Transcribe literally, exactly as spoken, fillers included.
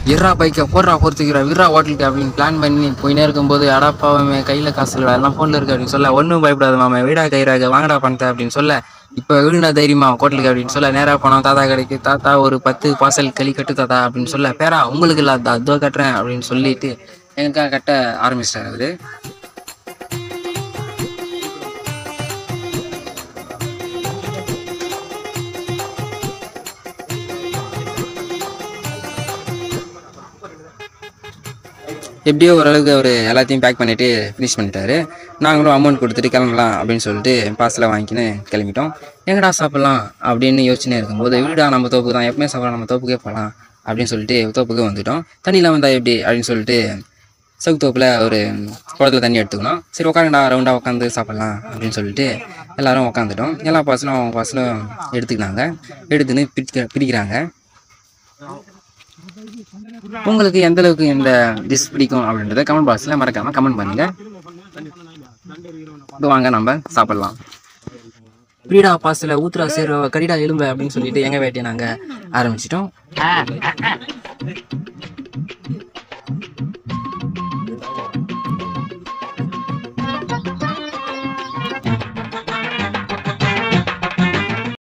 இறா பைக்கை போடுறா பொறுத்துக்கிறா விரா ஹோட்டலுக்கு அப்படின்னு பிளான் பண்ணி போயினே இருக்கும்போது அடாப்பாவே கையில் காசு இல்லை எல்லாம் ஃபோனில் இருக்கு அப்படின்னு சொல்ல ஒன்றும் பயப்படாது மாமா வீடா கைராக வாங்கடா பணத்தை அப்படின்னு சொல்ல இப்போ வீடுடா தைரியமா ஹோட்டலுக்கு அப்படின்னு சொல்ல நேராக போனோம் தாத்தா கடைக்கு தாத்தா ஒரு பத்து பார்சல் களி கட்டு தாத்தா அப்படின்னு சொல்ல பேரா உங்களுக்கு இல்லாத அதோ கட்டுறேன் அப்படின்னு சொல்லிட்டு எங்களுக்காக கட்ட ஆரம்பிச்சிட்டாரு அவரு. எப்படியோ ஓரளவுக்கு அவர் எல்லாத்தையும் பேக் பண்ணிவிட்டு ஃபினிஷ் பண்ணிட்டாரு. நாங்களும் அமௌண்ட் கொடுத்துட்டு கிளம்பலாம் அப்படின்னு சொல்லிட்டு பார்சலை வாங்கிக்கின்னு கிளம்பிட்டோம். எங்கடா சாப்பிட்லாம் அப்படின்னு யோசனை இருக்கும்போது வீடா நம்ம தோப்பு தான் எப்பவுமே சாப்பிடலாம் நம்ம தோப்புக்கே போகலாம் அப்படின்னு சொல்லிட்டு தோப்புக்கு வந்துவிட்டோம். தண்ணியில் வந்தால் எப்படி அப்படின்னு சொல்லிட்டு சவுக்கு தோப்பில் ஒரு குளத்துல தண்ணி எடுத்துக்கணும். சரி உட்காந்துடா ரவுண்டாக உட்காந்து சாப்பிட்லாம் அப்படின்னு சொல்லிட்டு எல்லோரும் உட்காந்துட்டோம். எல்லா பார்சலும் அவங்க பார்சலும் எடுத்துக்கினாங்க. எடுத்துன்னு பிரிக்க பிரிக்கிறாங்க. உங்களுக்கு எந்த அளவுக்கு இந்த டிஷ் பிடிக்கும் அப்படின்றத கமெண்ட் பாக்ஸில் மறக்காமல் கமெண்ட் பண்ணுங்க. வாங்க நம்ம சாப்பிட்லாம். ஃப்ரீடா பாஸில் ஊத்துரா சேருவ கடிடா எலும்பு அப்படின்னு சொல்லிட்டு எங்கள் வேட்டையை நாங்கள் ஆரம்பிச்சிட்டோம்.